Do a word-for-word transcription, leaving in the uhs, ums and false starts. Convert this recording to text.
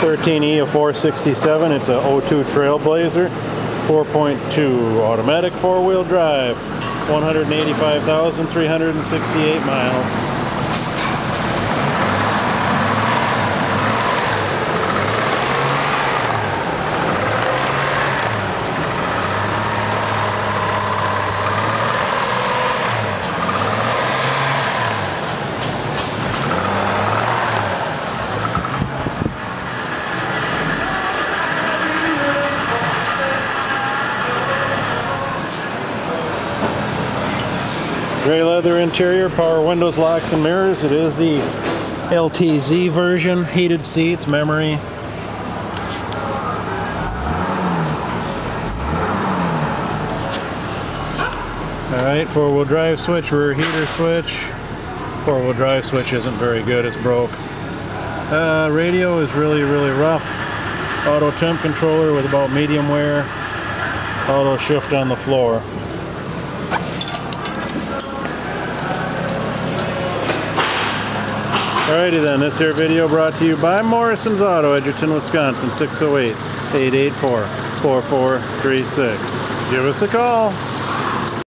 thirteen E of four sixty-seven. It's a oh two Trailblazer four point two automatic four-wheel drive, one hundred eighty-five thousand three hundred sixty-eight miles. Gray leather interior, power windows, locks, and mirrors. It is the L T Z version, heated seats, memory. Alright, four-wheel drive switch, rear heater switch. Four-wheel drive switch isn't very good, it's broke. Uh, radio is really, really rough. Auto temp controller with about medium wear. Auto shift on the floor. Alrighty then, this here video brought to you by Morrison'S Auto, Edgerton, Wisconsin, six oh eight, eight eight four, four four three six. Give us a call.